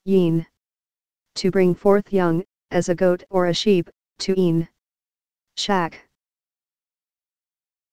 yean. To bring forth young, as a goat or a sheep, to yean. Shack.